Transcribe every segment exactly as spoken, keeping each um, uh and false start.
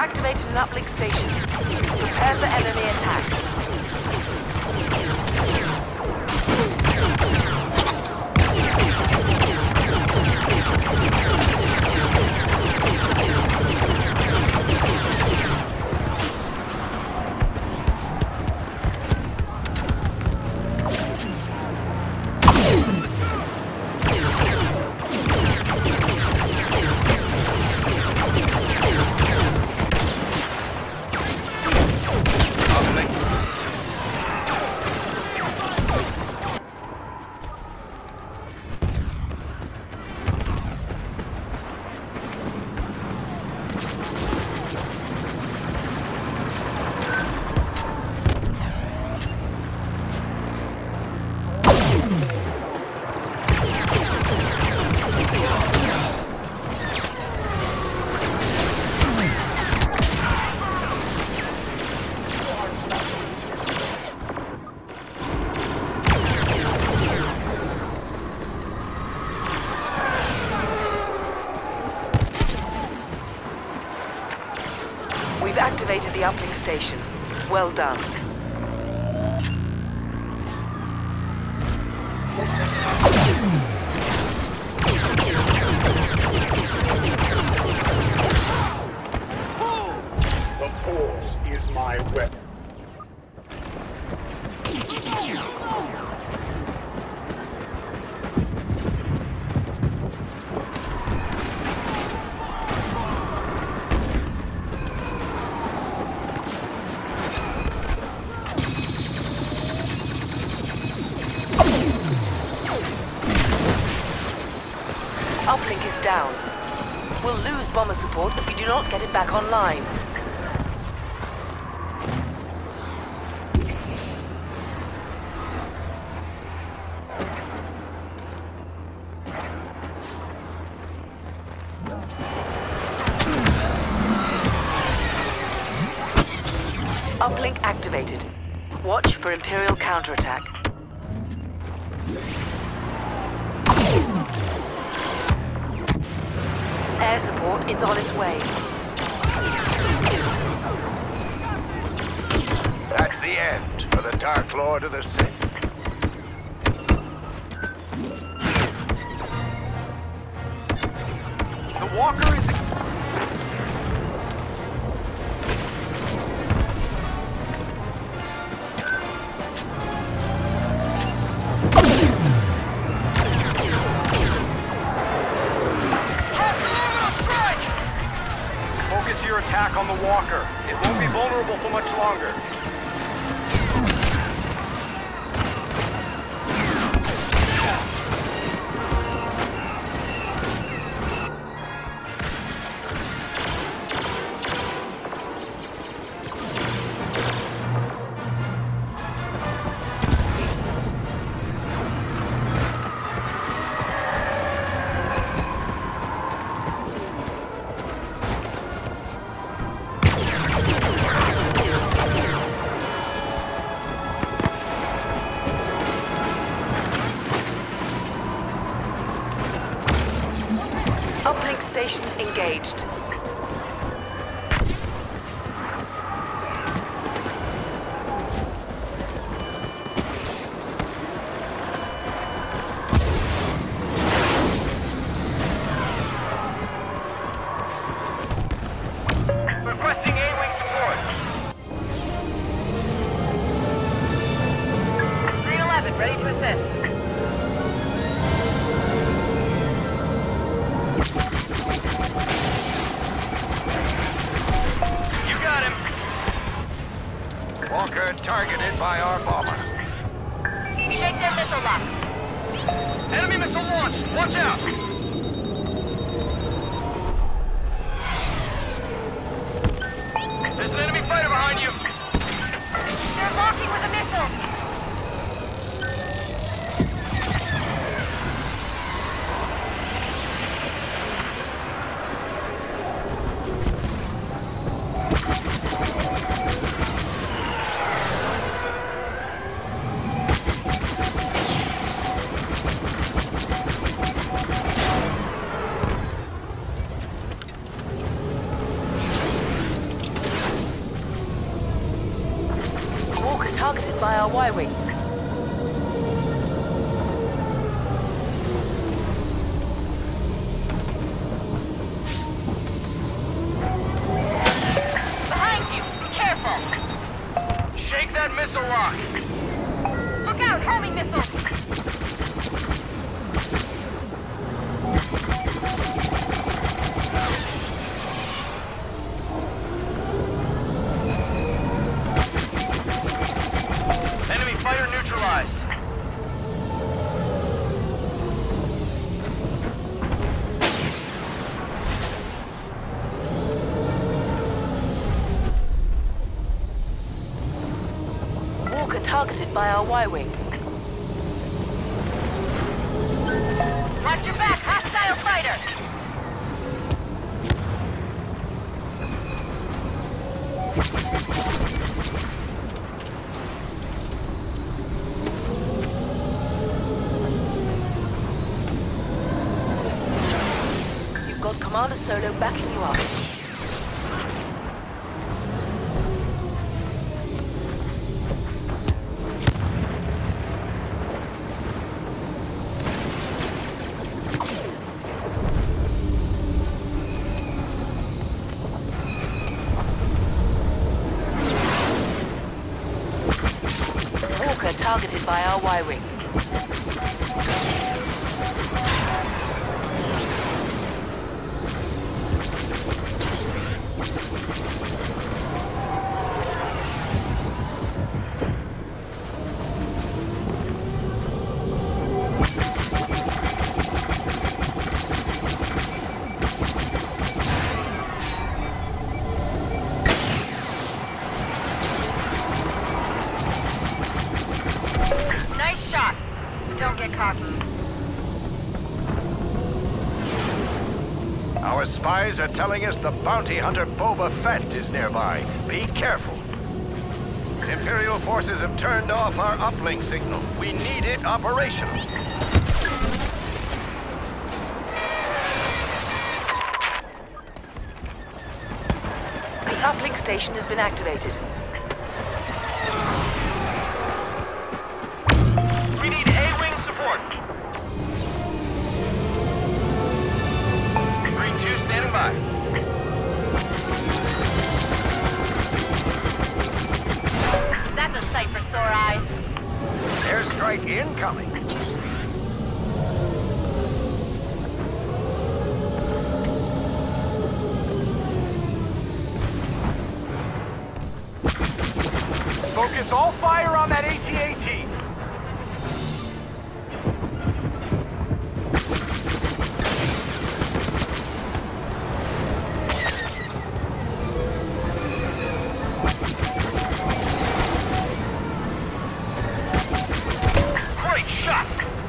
activated an uplink station. Prepare for enemy attack. We've activated the uplink station. Well done. The Force is my weapon. Uplink is down. We'll lose bomber support if we do not get it back online. Uplink activated. Watch for Imperial counterattack. Air support is on its way. That's the end for the Dark Lord of the Sith. The Walker is... Focus your attack on the Walker. It won't be vulnerable for much longer. Uplink station engaged. Requesting A-Wing support. three eleven, ready to assist. Walker targeted by our bomber. Shake their missile lock. Enemy missile launched! Watch out! There's an enemy fighter behind you! They're locking with a missile! Y-wing. Behind you! Be careful! Shake that missile lock. Look out! Homing missiles! Enemy fighter neutralized. Walker targeted by our Y-wing. Watch your back! Hostile fighter! You've got Commander Solo backing you up. Walker targeted by our Y-wing. Nice shot! Don't get cocky. Our spies are telling us the bounty hunter Boba Fett is nearby. Be careful. Imperial forces have turned off our uplink signal. We need it operational. The uplink station has been activated. We need A-wing support. Green two standing by. That's a sight for sore eyes. Airstrike incoming. Focus all fire on that A T A T. Great shot!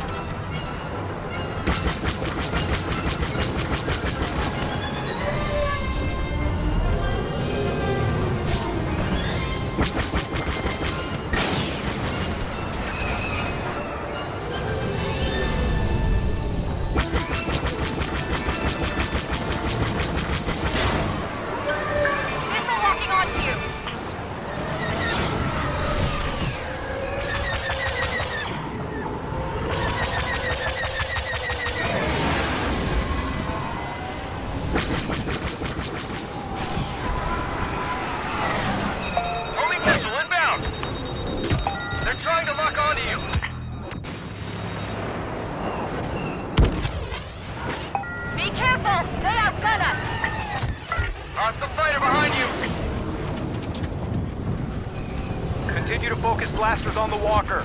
Missile locking onto you! Homing missile inbound. They're trying to lock onto you. Be careful! They outgun us! Hostile fighter behind you. Continue to focus blasters on the walker.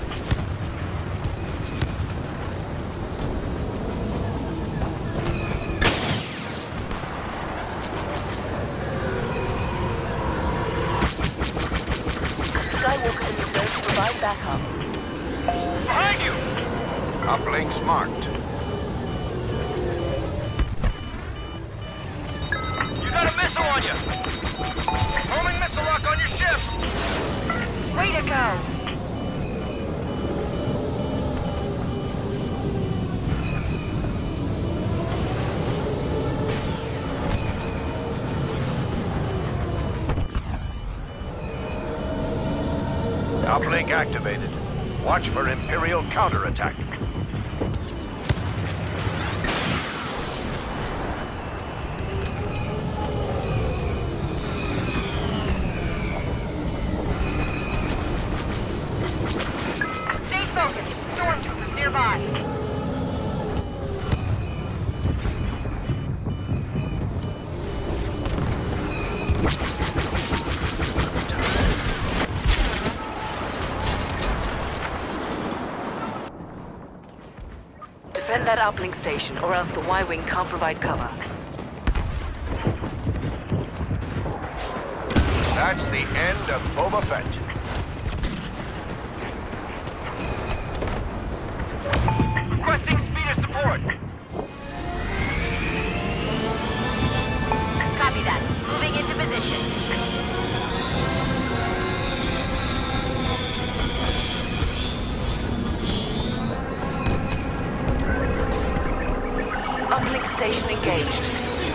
Skywalker in the zone to provide backup. Behind you. Uplinks marked. You got a missile on you. Homing missile lock on your ship. Way to go! Uplink activated. Watch for Imperial counterattack. Stay focused. Stormtroopers nearby. Defend that uplink station, or else the Y-Wing can't provide cover. That's the end of Boba Fett. Requesting speeder support. Copy that. Moving into position. Uplink station engaged.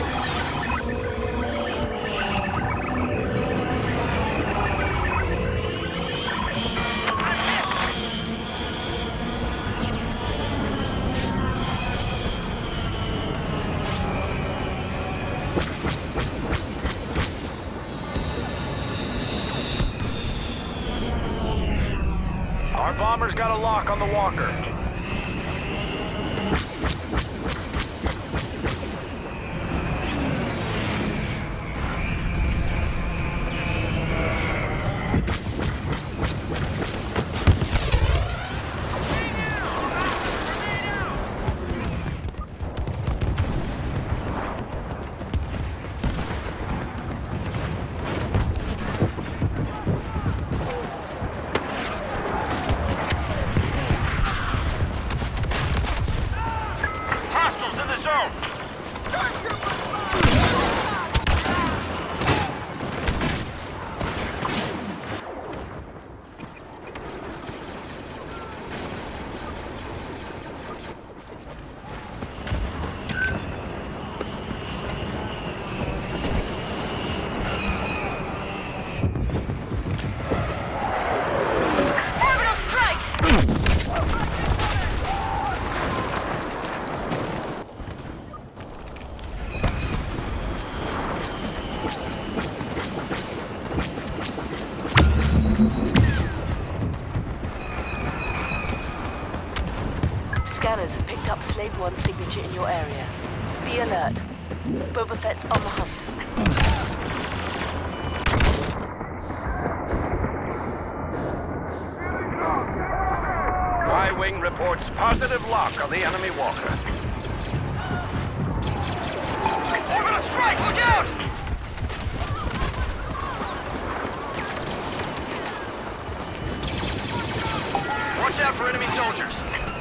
Our bomber's got a lock on the walker. Hostiles in the zone! Orbital strike! Scanners have picked up Slave One's signature in your area. Be alert. Boba Fett's on the hunt. Y-Wing reports positive lock on the enemy walker. Orbital strike! Look out! Watch out for enemy soldiers.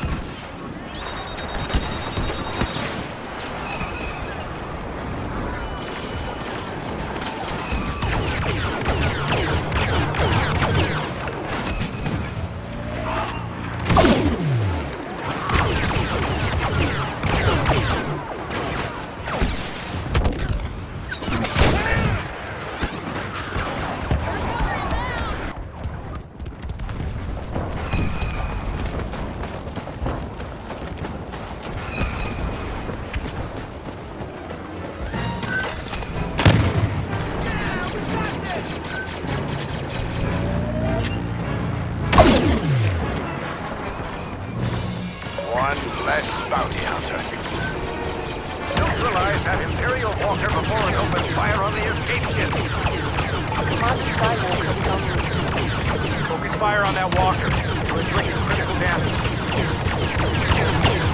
One less bounty hunter. Neutralize that Imperial walker before it opens fire on the escape ship. Commander Skywalker is on route. Focus fire on that walker. We're inflicting critical damage.